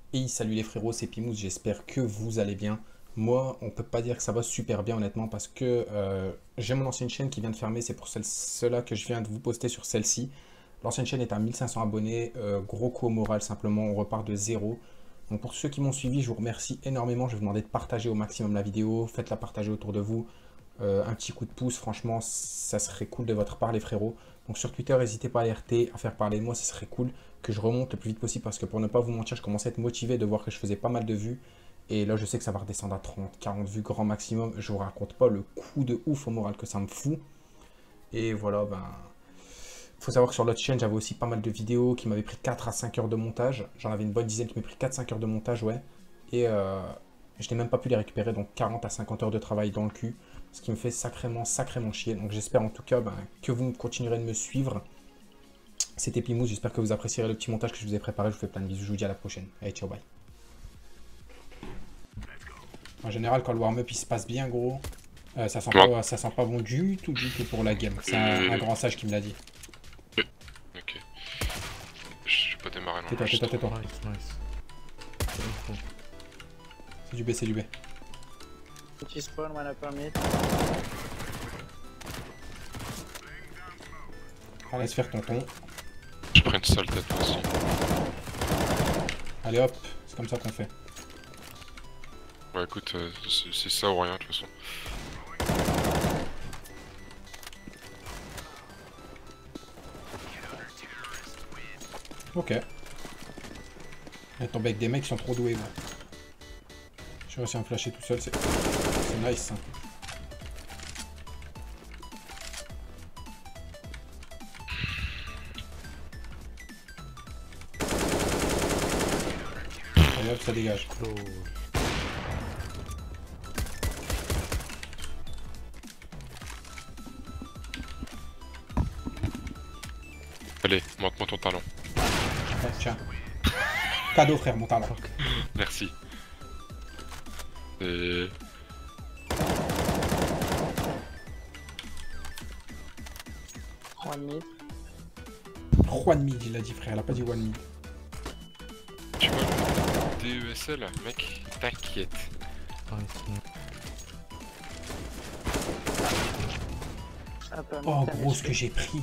Et salut les frérots, c'est Pimous, j'espère que vous allez bien. Moi, on peut pas dire que ça va super bien honnêtement parce que j'ai mon ancienne chaîne qui vient de fermer, c'est pour cela que je viens de vous poster sur celle-ci. L'ancienne chaîne est à 1500 abonnés, gros coup au moral simplement, on repart de zéro. Donc pour ceux qui m'ont suivi, je vous remercie énormément, je vais vous demander de partager au maximum la vidéo, faites-la partager autour de vous. Un petit coup de pouce, franchement, ça serait cool de votre part les frérots. Donc sur Twitter, n'hésitez pas à alerter, à faire parler de moi, ça serait cool que je remonte le plus vite possible parce que pour ne pas vous mentir, je commençais à être motivé de voir que je faisais pas mal de vues. Et là, je sais que ça va redescendre à 30, 40 vues grand maximum. Je vous raconte pas le coup de ouf au moral que ça me fout. Et voilà, ben... faut savoir que sur l'autre chaîne, j'avais aussi pas mal de vidéos qui m'avaient pris 4 à 5 heures de montage. J'en avais une bonne dizaine qui m'avaient pris 4-5 heures de montage, ouais. Et je n'ai même pas pu les récupérer, donc 40 à 50 heures de travail dans le cul. Ce qui me fait sacrément, sacrément chier. Donc j'espère en tout cas que vous continuerez de me suivre. C'était Pimous, j'espère que vous apprécierez le petit montage que je vous ai préparé. Je vous fais plein de bisous, je vous dis à la prochaine. Allez, ciao, bye. En général, quand le warm-up il se passe bien, gros, Ouais. ça sent pas bon du tout pour la game. C'est un grand sage qui me l'a dit. Ok. Je vais pas démarrer Tais-toi, tais-toi, l'enregistrement. tais-toi. C'est du B, c'est du B. Tu spawn when I permit. Allez, laisse faire tonton. Je prends une sale tête aussi. Allez hop, c'est comme ça qu'on fait. Ouais, écoute, c'est ça ou rien de toute façon. Ok. Il est tombé avec des mecs qui sont trop doués, moi. J'ai réussi à me flasher tout seul, c'est nice. Hein. Allez hop, ça dégage. Allez, montre-moi ton talent. Ouais, tiens. Cadeau, frère, mon talent. Merci. Et... One mid. One mid, il a dit, frère, elle a pas dit one mid. Tu vois le DESL, mec, t'inquiète. Oh, gros, ce que j'ai pris.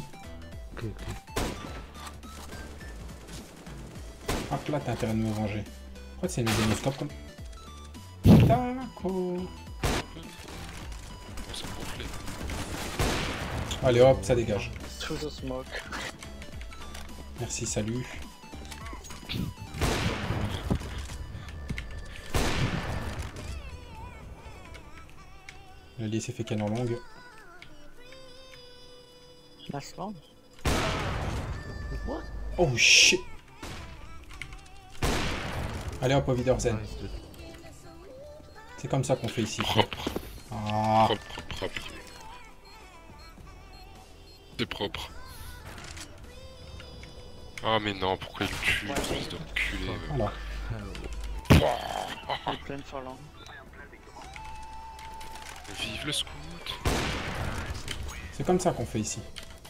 Hop là, t'as intérêt de me venger. Pourquoi c'est une démoscope comme... D'accord. On s'en gonflé. Allez hop, ça dégage. Through the smoke. Merci, salut. L'allié s'est fait canne en longue. Nice one. What? Oh shit. Allez hop, au Wiedersehen. C'est comme ça qu'on fait ici. Propre, Ah. propre. C'est propre. Ah mais non, pourquoi il le tue, espèce d'enculé. Voilà. I plan for long. Vive le scout. C'est comme ça qu'on fait ici.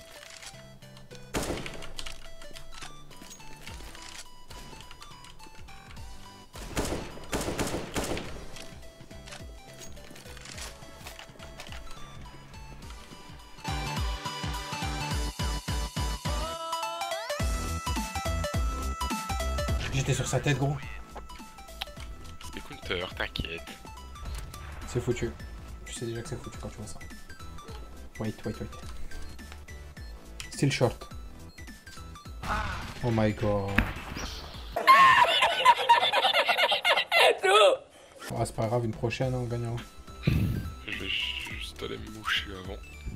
J'étais sur sa tête, gros. C'est counter, t'inquiète. C'est foutu. Tu sais déjà que c'est foutu quand tu vois ça. Wait. Still short. Oh my god. Ah, c'est pas grave, une prochaine, hein, gagnant. Je vais juste aller me moucher avant.